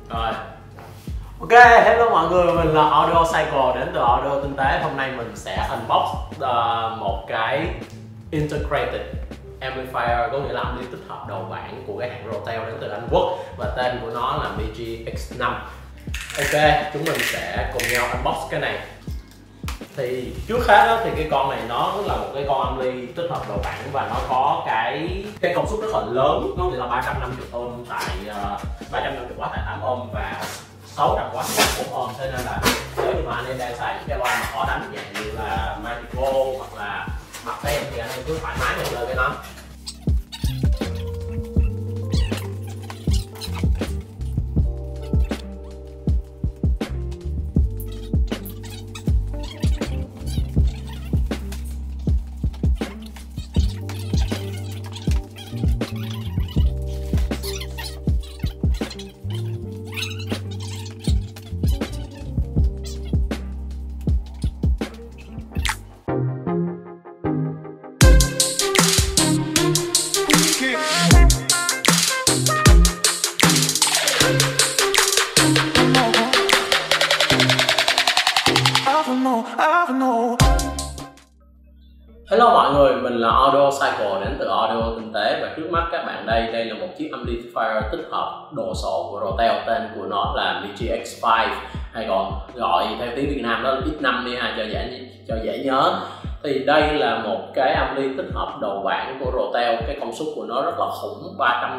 Rồi. Ok, hello mọi người, mình là Audio Cycle đến từ Audio Tinh tế. Hôm nay mình sẽ unbox một cái Integrated Amplifier, có nghĩa là âm ly tích hợp đầu bảng của cái hãng Rotel đến từ Anh Quốc, và tên của nó là BG-X5. Ok, chúng mình sẽ cùng nhau unbox cái này. Thì trước hết đó, thì cái con này nó là một cái con âm ly tích hợp đầu bảng và nó có cái công suất rất là lớn, có nghĩa là 350 ohm tại 350W tại 8 ohm và 600W tại 4 ohm. Thế nên là nếu như mà anh em đang xài những cái loa mà khó đánh dạng như là Magico hoặc là Martin thì anh em cứ thoải mái nhận lời cái nó. Hello mọi người, mình là Audio Cycle đến từ Audio Tinh tế, và trước mắt các bạn đây là một chiếc amplifier tích hợp đồ sộ của Rotel, tên của nó là BG-X5 hay còn gọi theo tiếng Việt Nam đó là X5 đi ha, cho dễ nhớ. Thì đây là một cái ampli tích hợp đầu bảng của Rotel, cái công suất của nó rất là khủng,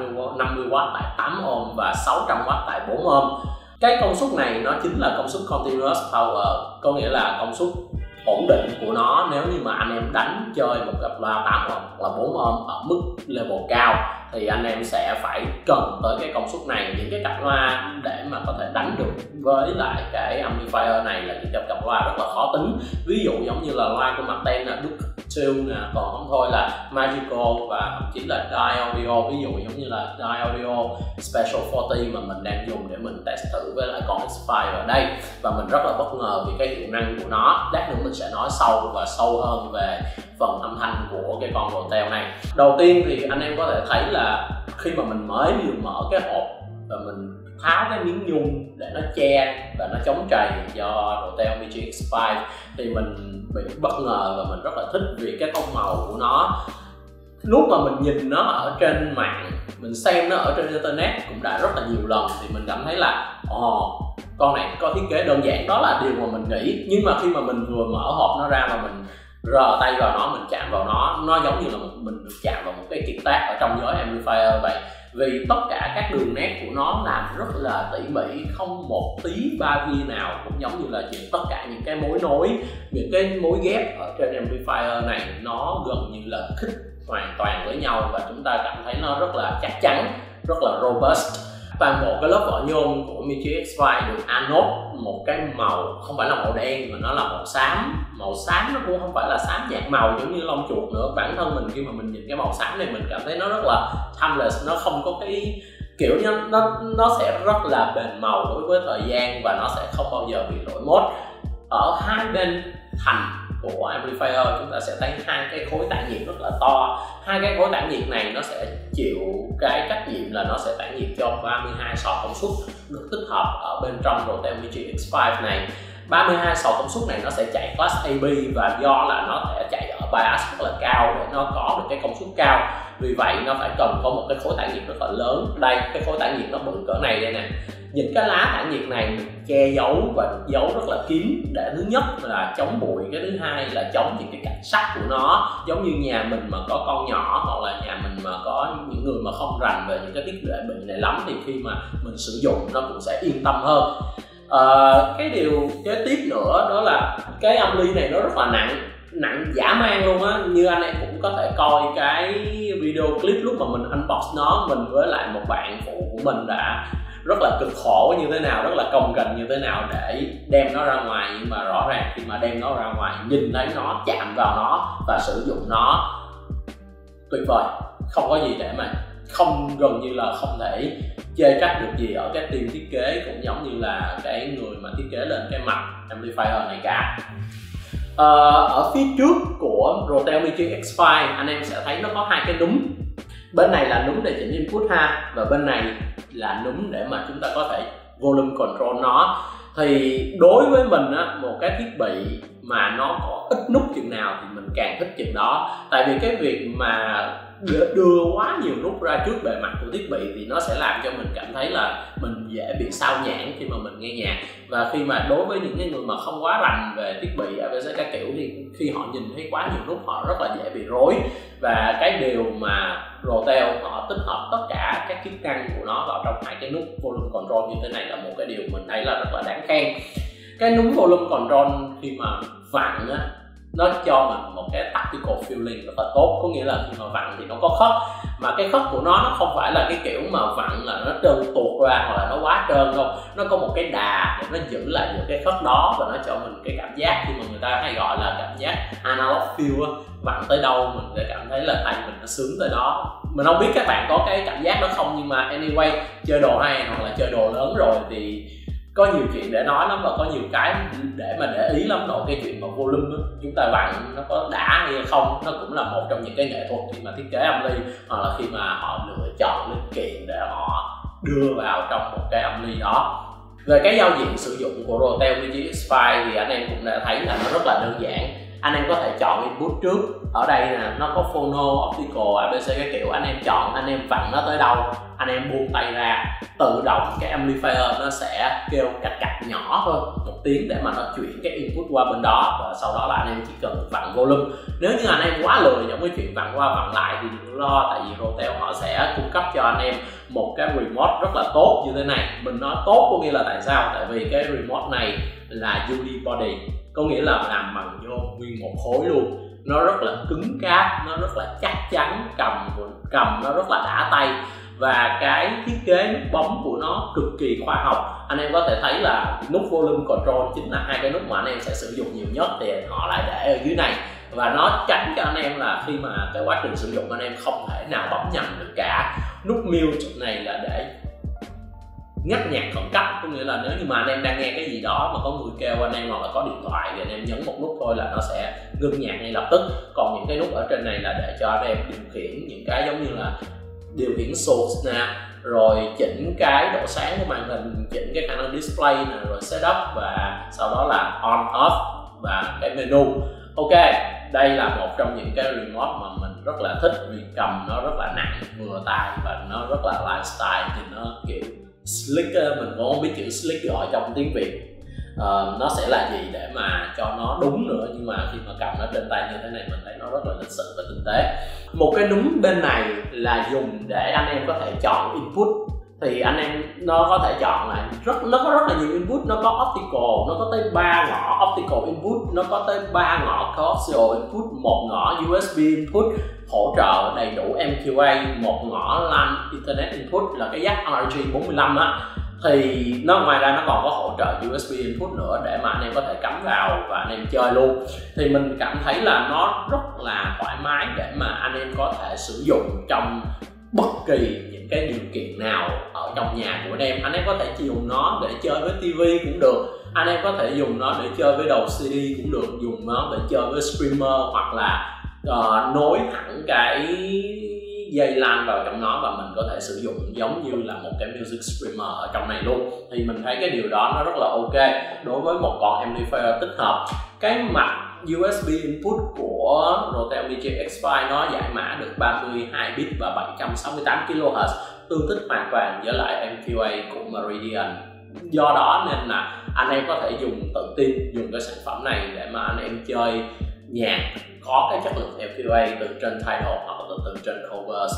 350W tại 8 ohm và 600W tại 4 ohm. Cái công suất này nó chính là công suất continuous power, có nghĩa là công suất ổn định của nó nếu như mà anh em đánh chơi một cặp loa 8 ohm hoặc là 4 ohm ở mức level cao thì anh em sẽ phải cần tới cái công suất này. Những cái cặp loa để mà có thể đánh được với lại cái amplifier này là những cặp loa rất là khó tính, ví dụ giống như là loa của Martin là Duke 2 nè, còn không thôi là Magico và thậm chí là Die Audio, ví dụ giống như là Die Audio Special 40 mà mình đang dùng để mình test thử với lại con X5 ở đây, và mình rất là bất ngờ vì cái hiệu năng của nó. Lát nữa mình sẽ nói sâu hơn về phần âm thanh của cái con Rotel này. Đầu tiên thì anh em có thể thấy là khi mà mình mới vừa mở cái hộp và mình tháo cái miếng nhung để nó che và nó chống trầy do Rotel BG-X5 thì mình bị bất ngờ và mình rất là thích vì cái tông màu của nó. Lúc mà mình nhìn nó ở trên mạng, mình xem nó ở trên internet cũng đã rất là nhiều lần thì mình cảm thấy là con này có thiết kế đơn giản, đó là điều mà mình nghĩ. Nhưng mà khi mà mình vừa mở hộp nó ra và mình rờ tay vào nó, mình chạm vào nó giống như là mình được chạm vào một cái kiệt tác ở trong giới amplifier vậy. Vì tất cả các đường nét của nó làm rất là tỉ mỉ, không một tí ba vi nào, cũng giống như là tất cả những cái mối nối, những cái mối ghép ở trên amplifier này nó gần như là khít hoàn toàn với nhau, và chúng ta cảm thấy nó rất là chắc chắn, rất là robust. Toàn bộ cái lớp vỏ nhôm của BG-X5 được anode một cái màu không phải là màu đen mà nó là màu xám. Màu xám nó cũng không phải là xám nhạt màu giống như lông chuột nữa. Bản thân mình khi mà mình nhìn cái màu xám này mình cảm thấy nó rất là timeless, nó không có cái kiểu như nó sẽ rất là bền màu đối với thời gian và nó sẽ không bao giờ bị lỗi mốt. Ở hai bên thành của amplifier chúng ta sẽ thấy hai cái khối tản nhiệt rất là to. Hai cái khối tản nhiệt này nó sẽ chịu cái trách nhiệm là nó sẽ tản nhiệt cho 32 sọt công suất được tích hợp ở bên trong Rotel BG-X5 này. 32 sọt công suất này nó sẽ chạy class AB, và do là nó sẽ chạy ở bias rất là cao để nó có được cái công suất cao, vì vậy nó phải cần có một cái khối tản nhiệt rất là lớn. Đây, cái khối tản nhiệt nó bự cỡ này đây nè. Những cái lá tản nhiệt này mình che giấu và được giấu rất là kín để thứ nhất là chống bụi, cái thứ hai là chống những cái cạnh sắt của nó. Giống như nhà mình mà có con nhỏ hoặc là nhà mình mà có những người mà không rành về những cái thiết bị này lắm thì khi mà mình sử dụng nó cũng sẽ yên tâm hơn. Cái điều kế tiếp nữa đó là cái ampli này nó rất là nặng dã man luôn á. Như anh em cũng có thể coi cái video clip lúc mà mình unbox nó, mình với lại một bạn phụ của mình đã rất là cực khổ như thế nào, rất là cồng kềnh như thế nào để đem nó ra ngoài. Nhưng mà rõ ràng khi mà đem nó ra ngoài, nhìn thấy nó, chạm vào nó và sử dụng nó, tuyệt vời, không có gì để mà gần như là không thể chê trách được gì ở cái team thiết kế cũng giống như là cái người mà thiết kế lên cái mặt amplifier này cả. Ở phía trước của Rotel BG-X5 anh em sẽ thấy nó có hai cái núm. Bên này là núm để chỉnh input ha, và bên này là núm để mà chúng ta có thể volume control nó. Thì đối với mình á, một cái thiết bị mà nó có ít nút chừng nào thì mình càng thích chừng đó. Tại vì cái việc mà đưa quá nhiều nút ra trước bề mặt của thiết bị thì nó sẽ làm cho mình cảm thấy là mình dễ bị sao nhãng khi mà mình nghe nhạc. Và khi mà đối với những cái người mà không quá rành về thiết bị ABC các kiểu thì khi họ nhìn thấy quá nhiều nút họ rất là dễ bị rối. Và cái điều mà Rotel họ tích hợp tất cả các chức năng của nó vào trong hai cái nút volume control như thế này là một cái điều mình thấy là rất là đáng khen. Cái nút volume control khi mà vặn á, nó cho mình một cái tactical feeling rất là tốt. Có nghĩa là khi mà vặn thì nó có khớp, mà cái khớp của nó không phải là cái kiểu mà vặn là nó trơn tuột ra hoặc là nó quá trơn đâu. Nó có một cái đà để nó giữ lại những cái khớp đó và nó cho mình cái cảm giác khi mà người ta hay gọi là cảm giác analog feel á. Vặn tới đâu mình sẽ cảm thấy là tay mình nó sướng tới đó. Mình không biết các bạn có cái cảm giác đó không, nhưng mà anyway, chơi đồ hay hoặc là chơi đồ lớn rồi thì có nhiều chuyện để nói lắm và có nhiều cái để mà để ý lắm. Nội cái chuyện mà volume đó, chúng ta vặn nó có đã hay không, nó cũng là một trong những cái nghệ thuật khi mà thiết kế âm ly, hoặc là khi mà họ lựa chọn linh kiện để họ đưa vào trong một cái âm ly đó. Về cái giao diện sử dụng của Rotel VG X5 thì anh em cũng đã thấy là nó rất là đơn giản. Anh em có thể chọn input trước. Ở đây nè, nó có phono, optical, ABC cái kiểu. Anh em chọn, anh em vặn nó tới đâu, anh em buông tay ra, tự động cái amplifier nó sẽ kêu cạch cạch nhỏ thôi, một tiếng để mà nó chuyển cái input qua bên đó. Và sau đó là anh em chỉ cần vặn volume. Nếu như anh em quá lười trong cái chuyện vặn qua vặn lại thì đừng lo, tại vì Rotel họ sẽ cung cấp cho anh em một cái remote rất là tốt như thế này. Mình nói tốt có nghĩa là tại sao? Tại vì cái remote này là unibody, có nghĩa là làm bằng nhôm nguyên một khối luôn. Nó rất là cứng cáp, nó rất là chắc chắn, cầm nó rất là đã tay. Và cái thiết kế nút bấm của nó cực kỳ khoa học. Anh em có thể thấy là nút volume control chính là hai cái nút mà anh em sẽ sử dụng nhiều nhất thì họ lại để ở dưới này. Và nó tránh cho anh em là khi mà cái quá trình sử dụng anh em không thể nào bấm nhầm được cả. Nút mute này là để ngắt nhạc khẩn cấp, có nghĩa là nếu như mà anh em đang nghe cái gì đó mà có người kêu anh em hoặc là có điện thoại thì anh em nhấn một nút thôi là nó sẽ ngưng nhạc ngay lập tức. Còn những cái nút ở trên này là để cho anh em điều khiển những cái giống như là điều khiển source nè, rồi chỉnh cái độ sáng của màn hình, chỉnh cái khả năng display nè, rồi setup và sau đó là on off và cái menu. Ok, đây là một trong những cái remote mà mình rất là thích vì cầm nó rất là nặng vừa tay và nó rất là lifestyle, thì nó kiểu slick, mình cũng không biết chữ slick gọi trong tiếng Việt nó sẽ là gì để mà cho nó đúng nữa, nhưng mà khi mà cầm nó trên tay như thế này mình thấy nó rất là lịch sự và tinh tế. Một cái núm bên này là dùng để anh em có thể chọn input, thì anh em nó có thể chọn là nó có rất là nhiều input. Nó có optical, nó có tới 3 ngõ optical input, nó có tới 3 ngõ coaxial input, 1 ngõ USB input hỗ trợ đầy đủ MQA, 1 ngõ LAN Internet input là cái jack RJ45 á. Thì nó ngoài ra nó còn có hỗ trợ USB input nữa để mà anh em có thể cắm vào và anh em chơi luôn. Thì mình cảm thấy là nó rất là thoải mái để mà anh em có thể sử dụng trong bất kỳ những cái điều kiện nào ở trong nhà của anh em. Anh em có thể dùng nó để chơi với TV cũng được, anh em có thể dùng nó để chơi với đầu CD cũng được, dùng nó để chơi với streamer hoặc là nối thẳng cái dây LAN vào trong nó và mình có thể sử dụng giống như là một cái music streamer ở trong này luôn. Thì mình thấy cái điều đó nó rất là ok đối với một con amplifier tích hợp. Cái mặt USB input của Rotel VG X5 nó giải mã được 32 bit và 768 kHz, tương thích hoàn toàn với lại MQA của Meridian. Do đó nên là anh em có thể dùng tự tin dùng cái sản phẩm này để mà anh em chơi nhạc có cái chất lượng MQA từ trên Tidal hoặc là từ trên Covers.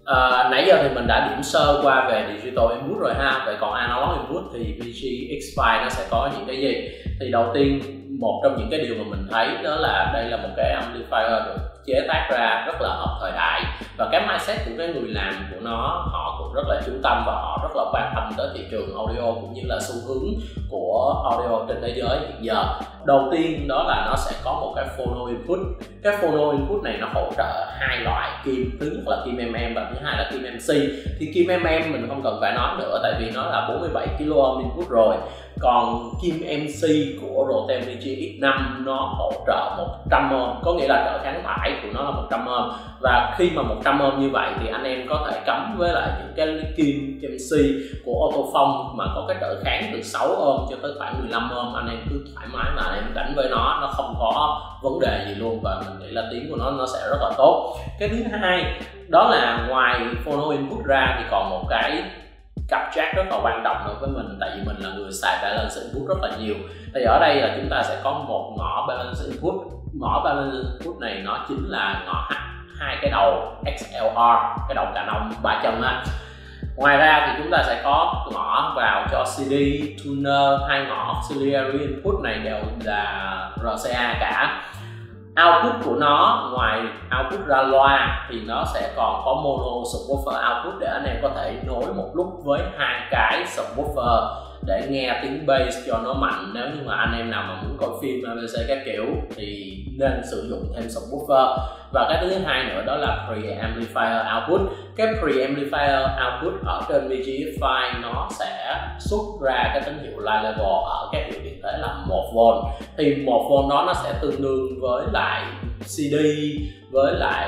Nãy giờ thì mình đã điểm sơ qua về digital input rồi ha. Vậy còn analog input thì VG X5 nó sẽ có những cái gì? Thì đầu tiên, một trong những cái điều mà mình thấy đó là đây là một cái amplifier được chế tác ra rất là hợp thời đại, và cái mindset của cái người làm của nó họ cũng rất là chú tâm và họ rất là quan tâm tới thị trường audio cũng như là xu hướng của audio trên thế giới hiện giờ. Đầu tiên đó là nó sẽ có một cái phono input. Cái phono input này nó hỗ trợ hai loại kim, thứ nhất là kim mm và thứ hai là kim MC. Thì kim mm mình không cần phải nói nữa tại vì nó là 47 kΩ input rồi. Còn kim MC của Rotel Miji X5 nó hỗ trợ 100Ω, có nghĩa là trở kháng tải của nó là 100Ω. Và khi mà 100Ω như vậy thì anh em có thể cắm với lại những cái kim MC của Autophone mà có cái trở kháng từ 6Ω cho tới khoảng 15Ω. Anh em cứ thoải mái mà anh em đánh với nó không có vấn đề gì luôn, và mình nghĩ là tiếng của nó sẽ rất là tốt. Cái thứ hai đó là ngoài phono input ra thì còn một cái cặp jack rất là quan trọng đối với mình, tại vì mình là người xài balance input rất là nhiều. Thì ở đây là chúng ta sẽ có một ngõ balance input. Ngõ balance input này nó chính là ngõ hai cái đầu XLR, cái đầu cà nông 3 chân á. Ngoài ra thì chúng ta sẽ có ngõ vào cho CD, tuner, hai ngõ auxiliary input này đều là RCA cả. Output của nó, ngoài output ra loa thì nó sẽ còn có mono subwoofer output để anh em có thể nối một lúc với hai cái subwoofer để nghe tiếng bass cho nó mạnh. Nếu như mà anh em nào mà muốn coi phim ABC các kiểu thì nên sử dụng thêm subwoofer. Và cái thứ hai nữa đó là preamplifier output. Cái preamplifier output ở trên Miji X5 nó sẽ xuất ra cái tín hiệu live level ở cái hiệu điện thế là 1V. Thì 1V đó nó sẽ tương đương với lại CD, với lại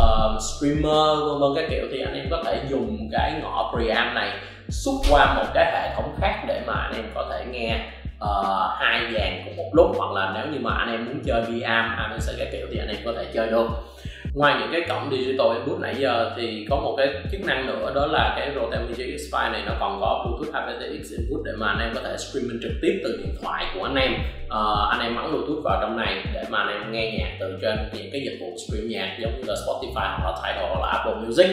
streamer vân vân các kiểu. Thì anh em có thể dùng cái ngõ preamp này xuất qua một cái hệ thống khác để mà anh em có thể nghe hai dàn cùng một lúc, hoặc là nếu như mà anh em muốn chơi VAM, ABC các kiểu thì anh em có thể chơi được. Ngoài những cái cổng digital input nãy giờ thì có một cái chức năng nữa, đó là cái Rotel Miji X5 này nó còn có Bluetooth aptX input để mà anh em có thể streaming trực tiếp từ điện thoại của anh em. Anh em bấm Bluetooth vào trong này để mà anh em nghe nhạc từ trên những cái dịch vụ stream nhạc giống như là Spotify hoặc là Tidal hoặc là Apple Music.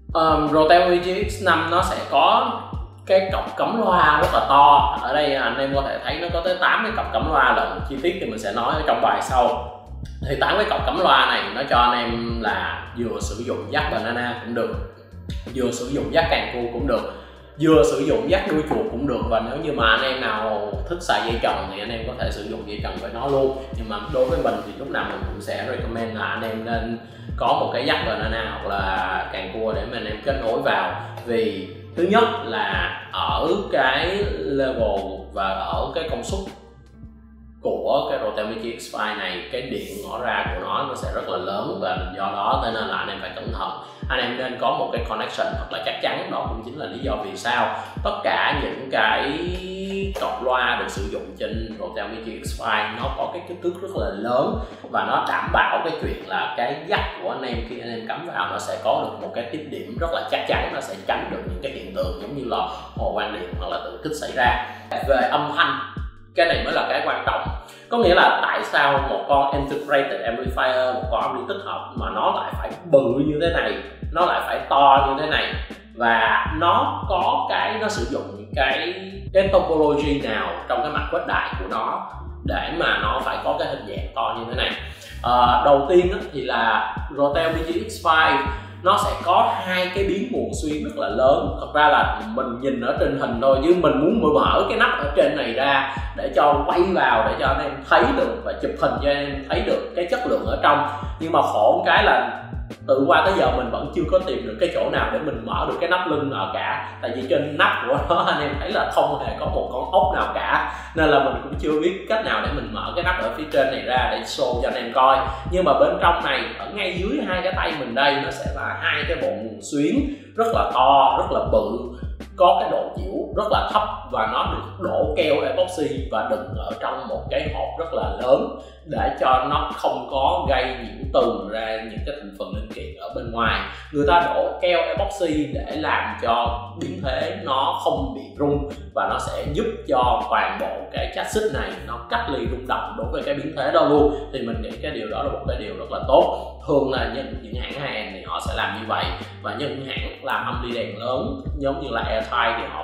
Rotel Miji X5 nó sẽ có cái cổng cắm loa rất là to. Ở đây anh em có thể thấy nó có tới 8 cái cổng cắm loa lận, chi tiết thì mình sẽ nói ở trong bài sau. Thì 8 cái cổng cắm loa này nó cho anh em là vừa sử dụng jack banana cũng được, vừa sử dụng jack càng cua cũng được, vừa sử dụng jack đuôi chuột cũng được. Và nếu như mà anh em nào thích xài dây trần thì anh em có thể sử dụng dây trần với nó luôn. Nhưng mà đối với mình thì lúc nào mình cũng sẽ recommend là anh em nên có một cái jack banana hoặc là càng cua để mà anh em kết nối vào. Vì thứ nhất là ở cái level và ở cái công suất của cái Rotel Miji X5 này, cái điện ngõ ra của nó sẽ rất là lớn, và do đó nên là anh em phải cẩn thận. Anh em nên có một cái connection thật là chắc chắn. Đó cũng chính là lý do vì sao tất cả những cái cọc loa được sử dụng trên Rotel Miji X5 nó có cái kích thước rất là lớn, và nó đảm bảo cái chuyện là cái jack của anh em khi anh em cắm vào nó sẽ có được một cái tiếp điểm rất là chắc chắn. Nó sẽ tránh được những cái hiện tượng giống như là hồ quang điện hoặc là tự kích xảy ra. Về âm thanh, cái này mới là cái quan trọng. Có nghĩa là tại sao một con integrated amplifier, một con amplifier tích hợp mà nó lại phải bự như thế này, nó lại phải to như thế này, và nó có cái nó sử dụng cái topology nào trong cái mặt khuếch đại của nó để mà nó phải có cái hình dạng to như thế này. Đầu tiên thì là Rotel Miji X5 nó sẽ có hai cái biến nguồn xuyên rất là lớn. Thật ra là mình nhìn ở trên hình thôi, chứ mình muốn mở cái nắp ở trên này ra để cho quay vào để cho anh em thấy được và chụp hình cho anh em thấy được cái chất lượng ở trong. Nhưng mà khổ một cái là từ qua tới giờ mình vẫn chưa có tìm được cái chỗ nào để mình mở được cái nắp lưng nào cả. Tại vì trên nắp của nó anh em thấy là không hề có một con ốc nào cả, nên là mình cũng chưa biết cách nào để mình mở cái nắp ở phía trên này ra để show cho anh em coi. Nhưng mà bên trong này, ở ngay dưới hai cái tay mình đây, nó sẽ là hai cái bộ nguồn xuyến rất là to, rất là bự, có cái độ chịu rất là thấp, và nó được đổ keo epoxy và đựng ở trong một cái hộp rất là lớn để cho nó không có gây nhiễu từ ra những cái thành phần linh kiện ở bên ngoài. Người ta đổ keo epoxy để làm cho biến thế nó không bị rung, và nó sẽ giúp cho toàn bộ cái chassis này nó cách ly rung động đối với cái biến thế đó luôn. Thì mình nghĩ cái điều đó là một cái điều rất là tốt. Thường là những hãng high-end thì họ sẽ làm như vậy, và những hãng làm âm ly đèn lớn giống như là Airtight thì họ cũng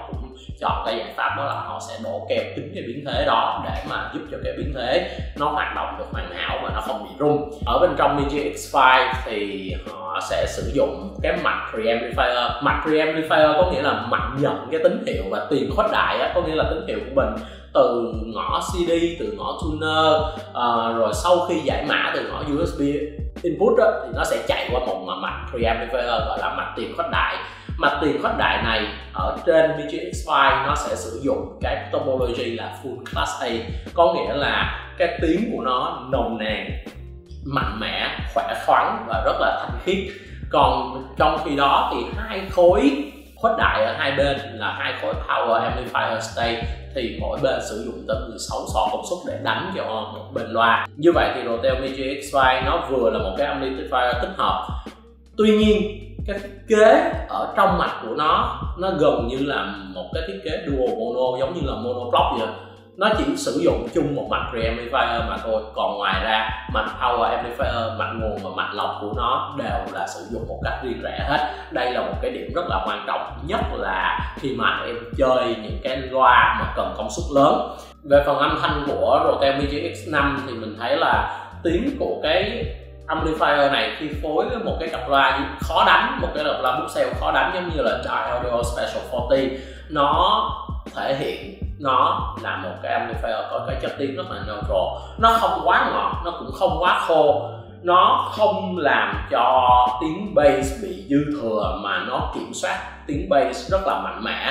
chọn cái giải pháp đó là họ sẽ đổ keo kín cái biến thế đó để mà giúp cho cái biến thế nó hoạt động được hoàn hảo và nó không bị rung. Ở bên trong Migi X5 thì họ sẽ sử dụng cái mạch preamplifier. Mạch preamplifier có nghĩa là mạch nhận cái tín hiệu và tiền khuếch đại á, có nghĩa là tín hiệu của mình từ ngõ CD, từ ngõ tuner, rồi sau khi giải mã từ ngõ USB input đó, thì nó sẽ chạy qua một mạch preamplifier gọi là mạch tiền khuếch đại. Mạch tiền khuếch đại này ở trên Migi X5 nó sẽ sử dụng cái topology là full class A, có nghĩa là cái tiếng của nó nồng nàn, mạnh mẽ, khỏe khoắn và rất là thanh khiết. Còn trong khi đó thì hai khối khuếch đại ở hai bên là hai khối power amplifier stage, thì mỗi bên sử dụng tới 16 sọ công suất để đánh cho một bên loa. Như vậy thì Rotel Migi X5 nó vừa là một cái amplifier tích hợp, tuy nhiên cái thiết kế ở trong mạch của nó gần như là một cái thiết kế dual mono, giống như là mono block vậy. Nó chỉ sử dụng chung một mạch preamplifier mà thôi, còn ngoài ra mạch power amplifier, mạch nguồn và mạch lọc của nó đều là sử dụng một cách riêng rẽ hết. Đây là một cái điểm rất là quan trọng, nhất là khi mà em chơi những cái loa mà cần công suất lớn. Về phần âm thanh của Rotel Migi X5 thì mình thấy là tiếng của cái amplifier này khi phối với một cái cặp loa khó đánh, một cái cặp loa Buxell khó đánh giống như là Dye Audio Special 40, nó thể hiện nó là một cái amplifier có cái chất tiếng rất là neutral. Nó không quá ngọt, nó cũng không quá khô, nó không làm cho tiếng bass bị dư thừa, mà nó kiểm soát tiếng bass rất là mạnh mẽ,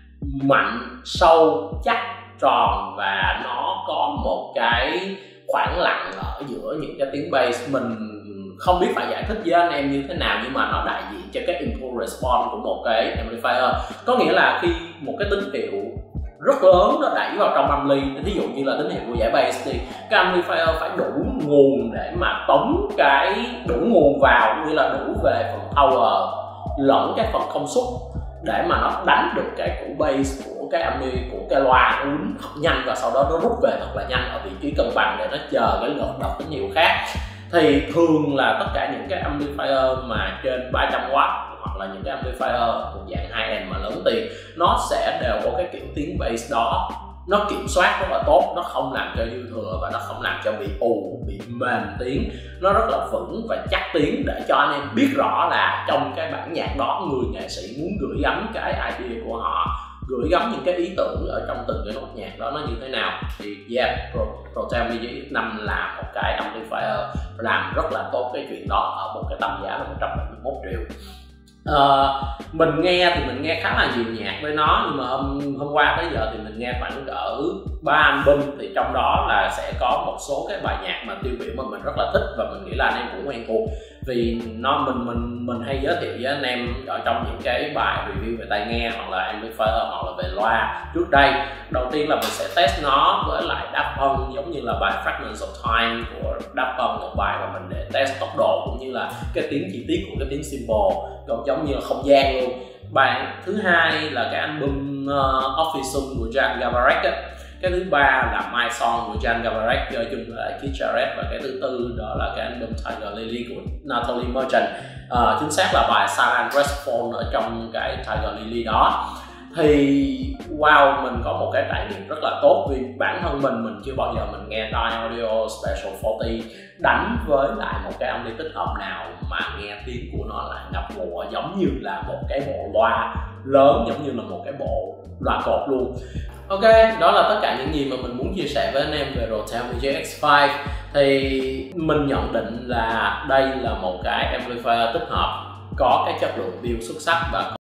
mạnh, sâu, chắc, tròn, và nó có một cái khoảng lặng ở giữa những cái tiếng bass. Mình không biết phải giải thích với anh em như thế nào, nhưng mà nó đại diện cho cái impulse response của một cái amplifier. Có nghĩa là khi một cái tín hiệu rất lớn nó đẩy vào trong ampli, ví dụ như là tín hiệu của giải bass, thì cái amplifier phải đủ nguồn để mà tống cái đủ nguồn vào, như là đủ về phần power lẫn cái phần công suất để mà nó đánh được cái củ bass của cái ampli của cái loa nó uốn thật nhanh, và sau đó nó rút về thật là nhanh ở vị trí cân bằng để nó chờ cái lượt đọc tín hiệu khác. Thì thường là tất cả những cái amplifier mà trên 300W hoặc là những cái amplifier thuộc dạng high-end mà lớn tiền, nó sẽ đều có cái kiểu tiếng bass đó, nó kiểm soát rất là tốt, nó không làm cho dư thừa và nó không làm cho bị ù, bị mềm tiếng, nó rất là vững và chắc tiếng, để cho anh em biết rõ là trong cái bản nhạc đó người nghệ sĩ muốn gửi gắm cái idea của họ, gửi gắm những cái ý tưởng ở trong từng cái nốt nhạc đó nó như thế nào. Thì Rotel Migi X5 là một cái amplifier làm rất là tốt cái chuyện đó ở một cái tầm giá là 171 triệu. Mình nghe thì mình nghe khá là nhiều nhạc với nó, nhưng mà hôm qua tới giờ thì mình nghe khoảng cỡ 3 album, thì trong đó là sẽ có một số cái bài nhạc mà tiêu biểu mà mình rất là thích và mình nghĩ là anh em cũng quen thuộc, vì nó mình hay giới thiệu với anh em ở trong những cái bài review về tai nghe hoặc là amplifier hoặc là về loa trước đây. Đầu tiên là mình sẽ test nó với lại Daft Punk, giống như là bài Fragments of Time của Daft Punk, một bài mà mình để test tốc độ cũng như là cái tiếng chi tiết của cái tiếng symbol, còn giống như là không gian luôn. Bài thứ hai là cái album Official của Jan Garbarek á. Cái thứ ba là My Song của Jan Garbarek chơi chung với Keith Jarrett, và cái thứ tư đó là cái album Tiger Lily của Natalie Merchant. Chính xác là bài Silent Respond ở trong cái Tiger Lily đó. Thì wow, mình có một cái trải nghiệm rất là tốt, vì bản thân mình chưa bao giờ mình nghe Dye Audio Special 40 đánh với lại một cái ampli tích hợp nào mà nghe tiếng của nó lại ngập ngụa giống như là một cái bộ loa lớn, giống như là một cái bộ loa cột luôn. Ok, đó là tất cả những gì mà mình muốn chia sẻ với anh em về Rotel Migi X5. Thì mình nhận định là đây là một cái amplifier tích hợp có cái chất lượng build xuất sắc và